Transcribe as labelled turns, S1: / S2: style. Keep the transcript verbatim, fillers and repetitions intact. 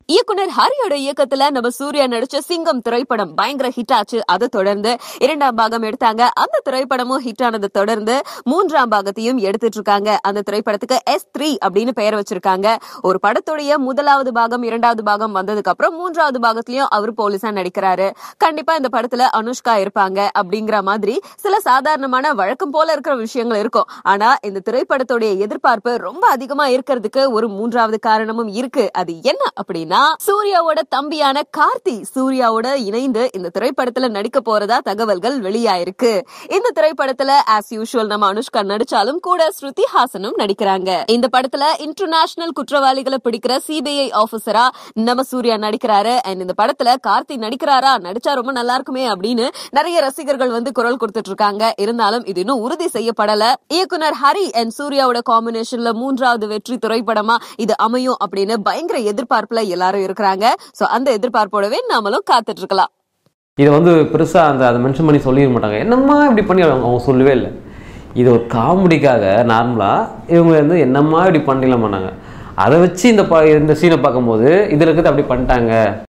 S1: இயக்குனர் ஹரியோட இயக்கத்துல நம்ம சூர்யா நடிச்ச சிங்கம் திரைப்படம் பயங்கர ஹிட் ஆச்சு. அதை தொடர்ந்து இரண்டாம் பாகம் எடுத்தாங்க. அந்த திரைப்படமும் ஹிட் ஆனதை தொடர்ந்து மூன்றாம் பாகத்தையும் எடுத்துட்டு இருக்காங்க. அந்த திரைப்படத்துக்கு எஸ் த்ரீ அப்படின்னு பெயர் வச்சிருக்காங்க. ஒரு படத்துடைய முதலாவது பாகம் இரண்டாவது பாகம் வந்ததுக்கு அப்புறம் மூன்றாவது பாகத்திலயும் அவர் போலீஸா நடிக்கிறாரு. கண்டிப்பா இந்த படத்துல அனுஷ்கா இருப்பாங்க அப்படிங்கிற மாதிரி சில சாதாரணமான வழக்கம் போல இருக்கிற விஷயங்கள் இருக்கும். ஆனா இந்த திரைப்படத்துடைய எதிர்பார்ப்பு ரொம்ப அதிகமா இருக்கிறதுக்கு ஒரு மூன்றாவது காரணமும் இருக்கு. அது என்ன அப்படின்னா, சூர்யாவோட தம்பியான கார்த்தி சூர்யாவோட இணைந்து இந்த திரைப்படத்துல நடிக்க போறதா தகவல்கள் வெளியாயிருக்கு. இந்த திரைப்படத்துல ஆஸ் யூஷுவல் நம்ம அனுஷ்கா நடிச்சாலும் கூட ஸ்ருதி ஹாசனும் நடிக்கிறாங்க. இந்த படத்துல இன்டர்நேஷனல் குற்றவாளிகளை பிடிக்கிற சிபிஐ ஆபீசரா நம்ம சூர்யா நடிக்கிறாரு. அண்ட் இந்த படத்துல கார்த்தி நடிக்கிறாரா, நடிச்சா ரொம்ப நல்லா இருக்குமே அப்படின்னு நிறைய ரசிகர்கள் வந்து குரல் கொடுத்துட்டு இருக்காங்க. இருந்தாலும் இது இன்னும் உறுதி செய்யப்படல. இயக்குனர் ஹரி அண்ட் சூர்யாவோட காம்பினேஷன்ல மூன்றாவது வெற்றி திரைப்படமா இது அமையும் அப்படின்னு பயங்கர எதிர்பார்ப்புல எல்லாரும் இருக்கிறாங்க. சோ அந்த எதிர்பார்ப்போடவே நாமளும் காத்துட்டு இருக்கலாம்.
S2: இதை வந்து பெருசா அந்த அதை மென்ஷன் பண்ணி சொல்லிட மாட்டாங்க. என்னம்மா இப்படி பண்ணி அவங்க சொல்லவே இல்லை. இது ஒரு காமெடிக்காக நார்மலா இவங்க வந்து என்னம்மா இப்படி பண்ணல மாட்டாங்க. அதை வச்சு இந்த இந்த சீனை பார்க்கும்போது இதுல இருக்கிறது அப்படி பண்ணிட்டாங்க.